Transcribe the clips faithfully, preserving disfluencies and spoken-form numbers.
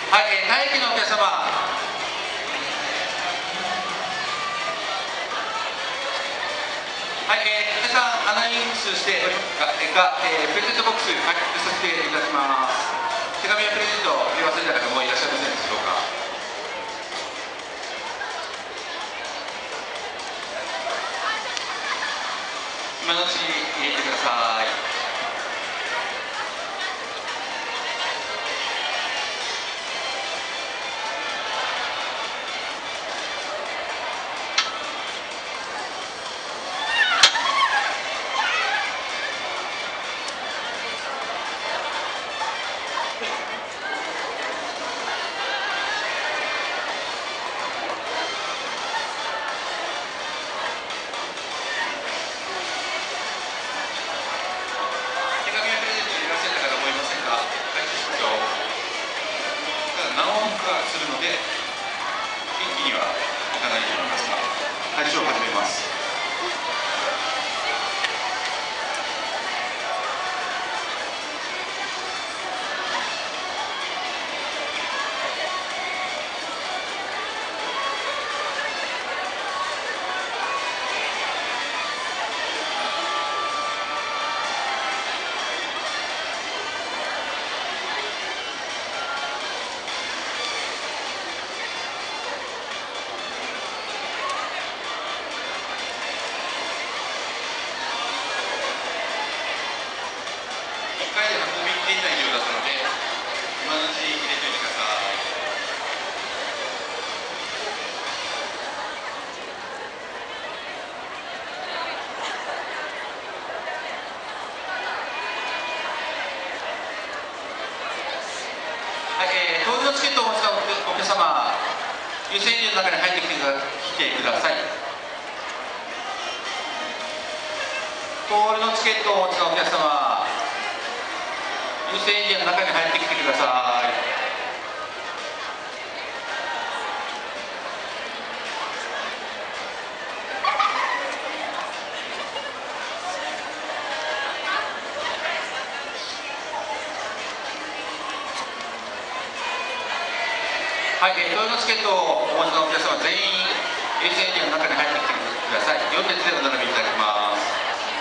はい、えー、待機のお客様、はい、えー、皆さんアナウンスしておりますが、えー、プレゼントボックス開封させていただきます。手紙やプレゼントを入れ忘れた方もいらっしゃいませんでしょうか。今のうちに入れてください。手紙やプレゼント入れ忘れた方もいませんか。回収しましょう。ただ何音かするので一気にはいかないと思いますが、回収を始めます。いっかいで運びきれないようだったので、今のうちに入れておいてください。はい、えー、当日のチケットをお持ちのお客様、優先順の中に入ってきてください。当日のチケットをお持ちのお客様、優先順の中に入ってきてください。はい、えー、当日のチケットをお持ちのお客様全員優先順の中に入ってきてください。よん列でお並びいただきます。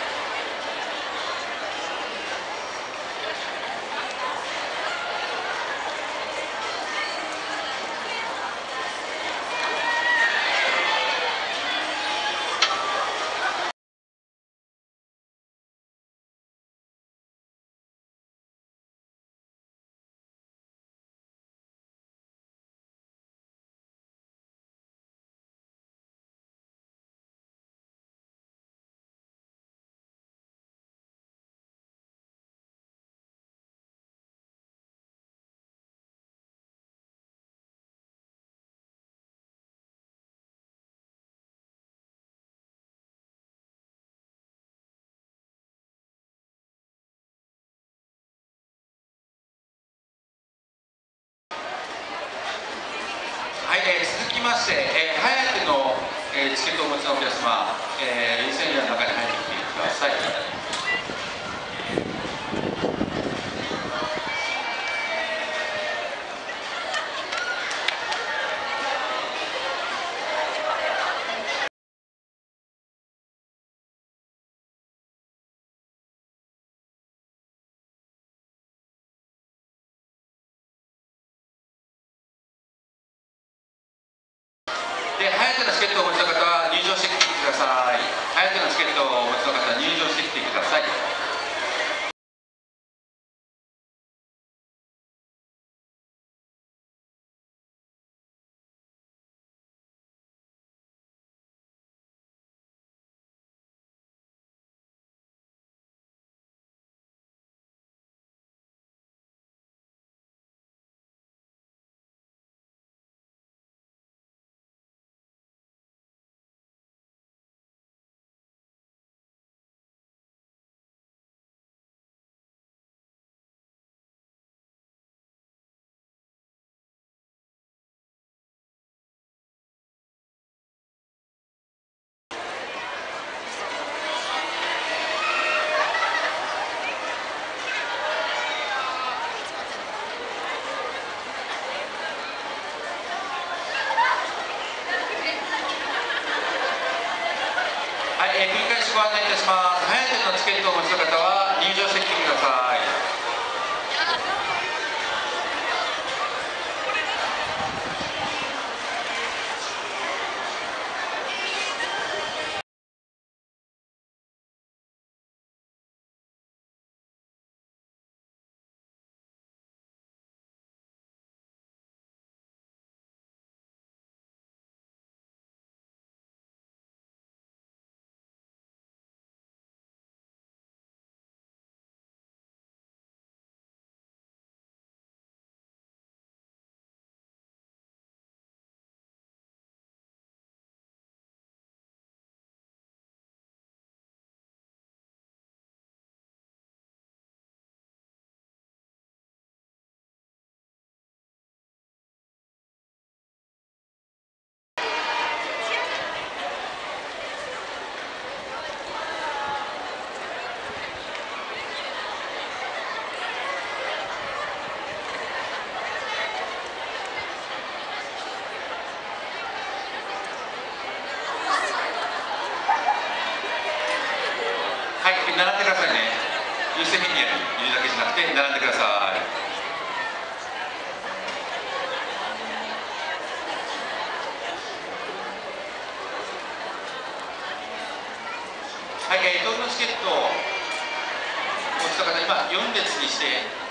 はい、えー、続きまして、えー、ハヤテの、えー、チケットをお持ちのお客様、えー、優先順の中に入ってきてください。で、ハヤテのチケットをお持ちの方は入場してきてください。ハヤテのチケットをお持ちの方は入場してきてくだご案内いたします。早い点のチケットをお持ちの方は入場してきてください。はい、並んでくださいね。優先メニューにいるだけじゃなくて並んでください。はい、えー、当日のチケットをお持ちの方、今よん列にして